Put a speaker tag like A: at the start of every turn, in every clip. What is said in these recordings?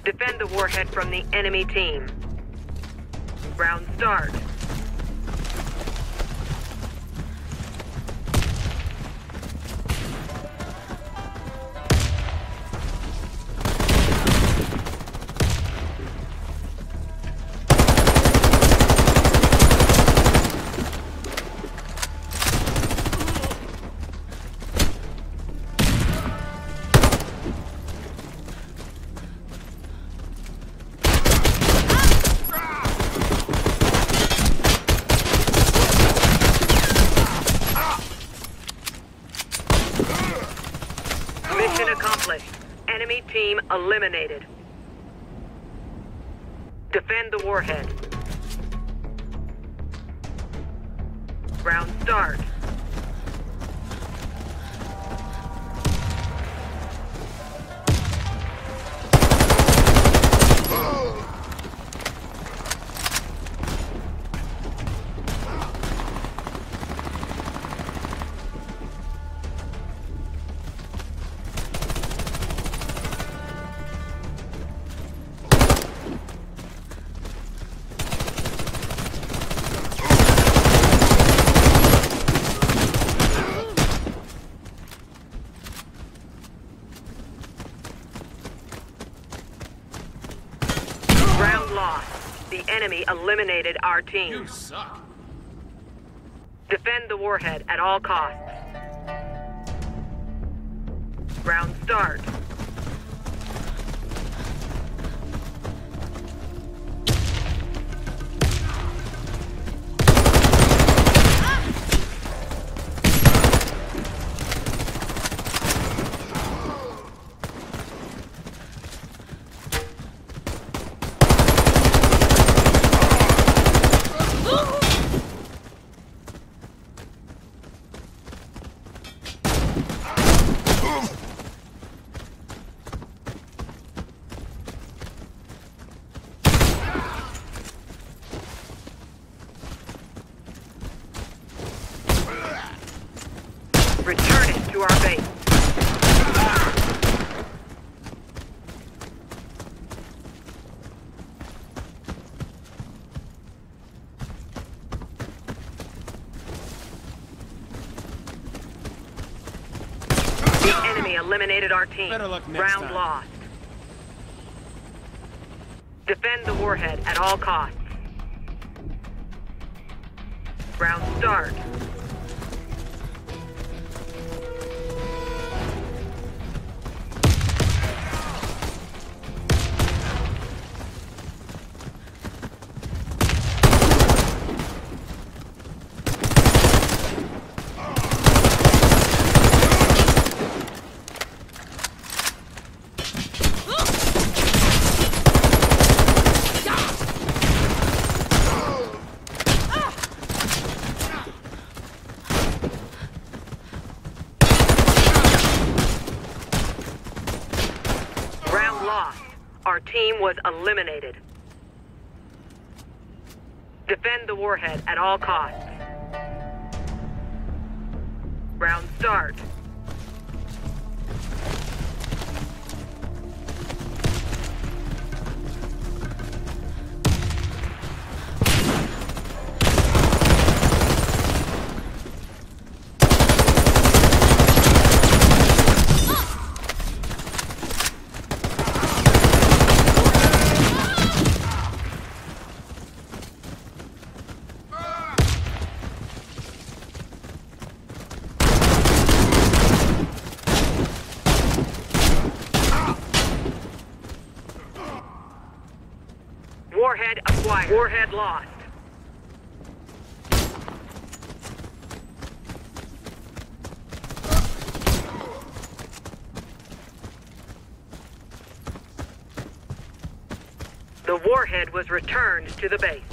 A: Defend the warhead from the enemy team. Round start. Mission accomplished. Enemy team eliminated. Defend the warhead. Round start. Round lost. The enemy eliminated our team.
B: You suck.
A: Defend the warhead at all costs. Round start. Return it to our base. The enemy eliminated our team.
B: Better luck next
A: Round
B: time.
A: lost. Defend the warhead at all costs. Round start. Round lost. Our team was eliminated. Defend the warhead at all costs. Round start. Warhead acquired. Warhead lost. The warhead was returned to the base.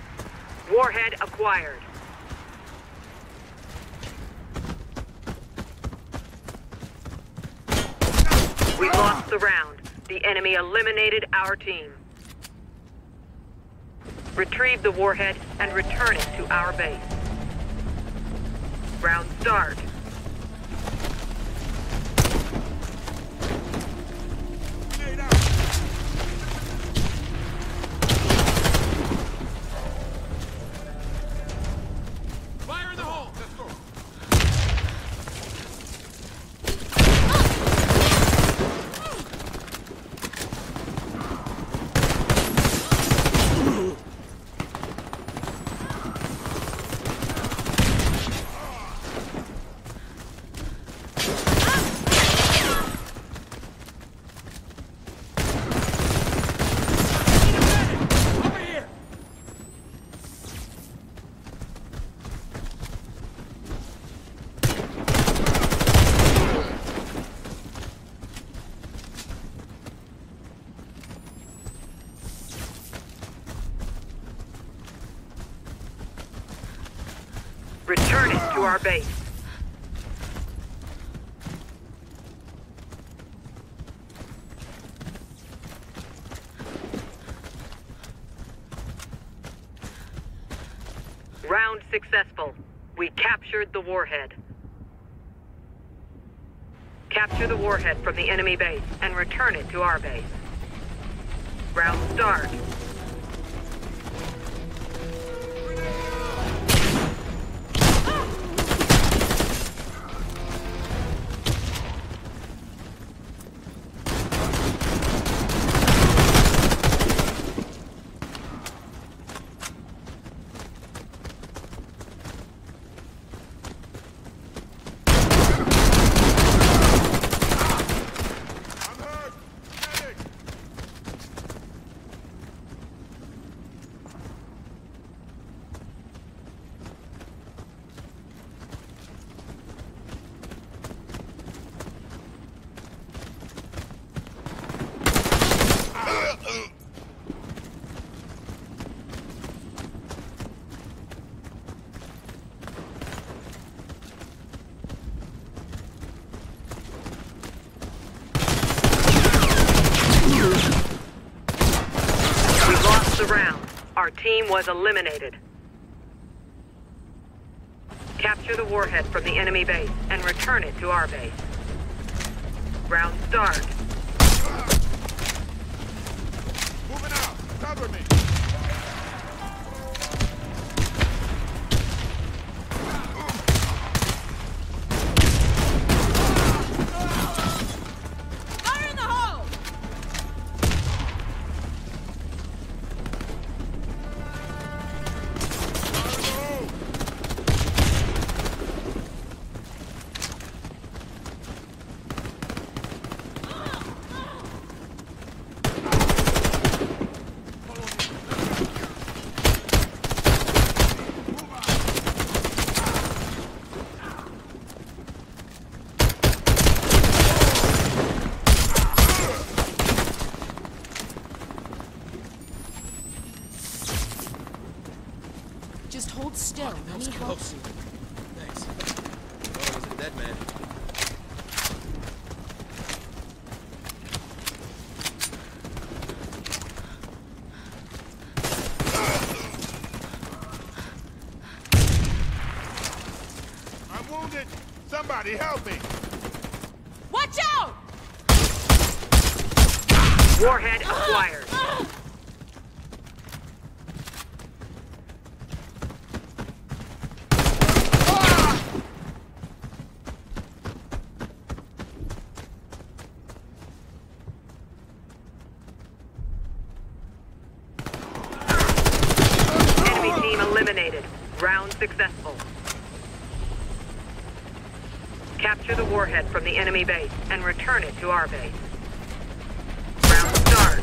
A: Warhead acquired. We lost the round. The enemy eliminated our team. Retrieve the warhead and return it to our base. Round start.
B: Fire in the hole! Let's go!
A: Return it to our base. Round successful. We captured the warhead. Capture the warhead from the enemy base and return it to our base. Round start. Our team was eliminated. Capture the warhead from the enemy base and return it to our base. Round start.
B: Moving out! Cover me!
C: Fire in the hole! Just hold still.
D: That was
C: Let me help.
D: close. Thanks. Thought I was a dead man.
B: I'm wounded! Somebody help me!
C: Watch out!
A: Warhead acquired. Enemy team eliminated. Round successful. Capture the warhead from the enemy base and return it to our base. Round start.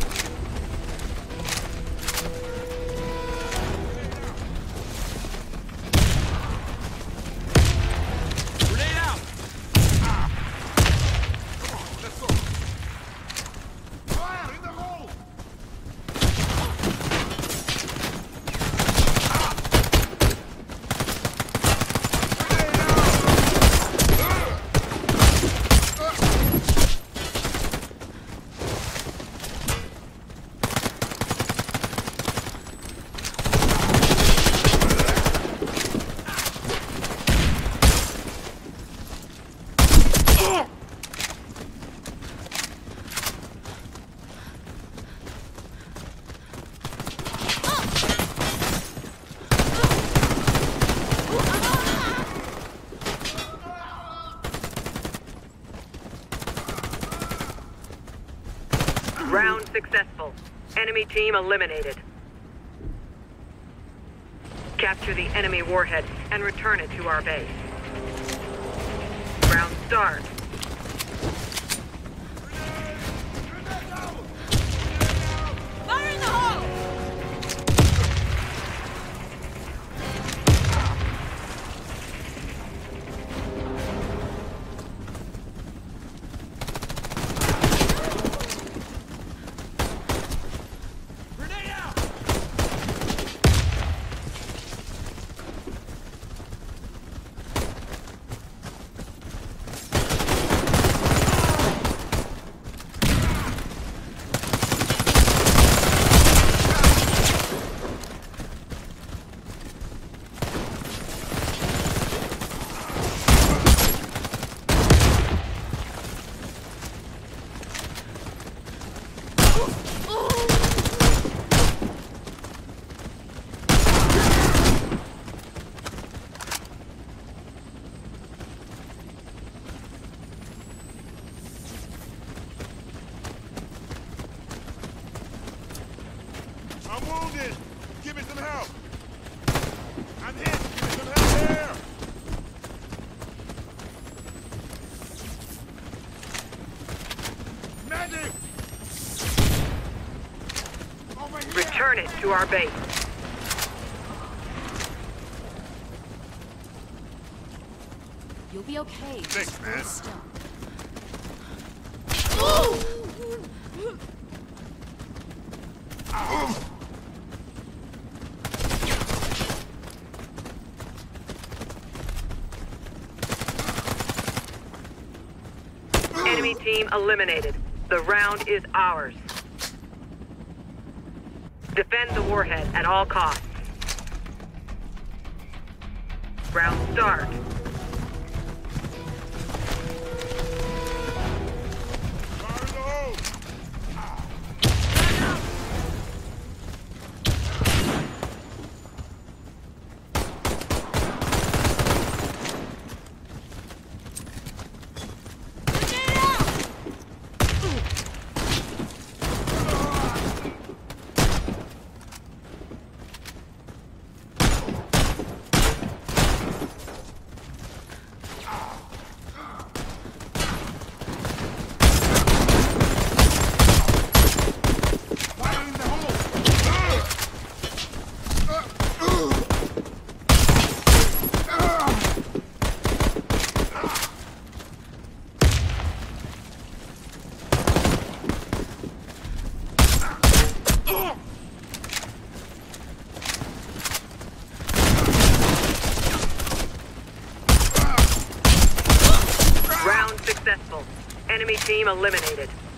B: Grenade out! Come on, let's go! Fire in the hole! Grenade out!
A: successful. Enemy team eliminated. Capture the enemy warhead and return it to our base. Round start.
C: Fire in the hole!
B: Grenade out! I'm wounded! Give me some help! I'm hit! Give me some help here! Medic! Over here!
A: Return it to our base.
C: You'll be okay.
B: Thanks,
C: Just hold
B: man.
C: still.
A: Enemy team eliminated. The round is ours. Defend the warhead at all costs. Round start.
B: Fire in the hole!
C: Grenade out!
B: Fire in the hole!
A: Round successful. Enemy team eliminated.